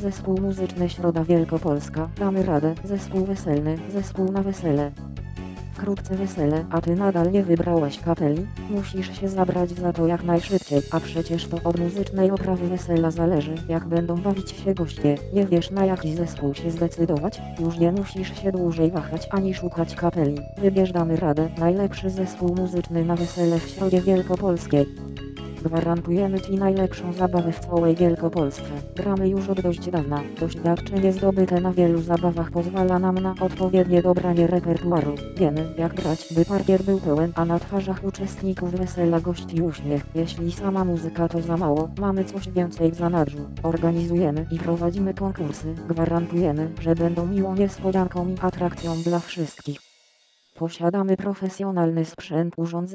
Zespół muzyczny Środa Wielkopolska. Damy radę. Zespół weselny. Zespół na wesele. Wkrótce wesele, a ty nadal nie wybrałeś kapeli? Musisz się zabrać za to jak najszybciej, a przecież to od muzycznej oprawy wesela zależy, jak będą bawić się goście. Nie wiesz na jaki zespół się zdecydować? Już nie musisz się dłużej wahać ani szukać kapeli. Wybierz Damy radę, najlepszy zespół muzyczny na wesele w Środzie Wielkopolskiej. Gwarantujemy Ci najlepszą zabawę w całej Wielkopolsce. Gramy już od dość dawna. Doświadczenie zdobyte na wielu zabawach pozwala nam na odpowiednie dobranie repertuaru. Wiemy, jak grać, by parkiet był pełen, a na twarzach uczestników wesela gości uśmiech. Jeśli sama muzyka to za mało, mamy coś więcej w zanadrzu. Organizujemy i prowadzimy konkursy. Gwarantujemy, że będą miłą niespodzianką i atrakcją dla wszystkich. Posiadamy profesjonalny sprzęt urządzeń.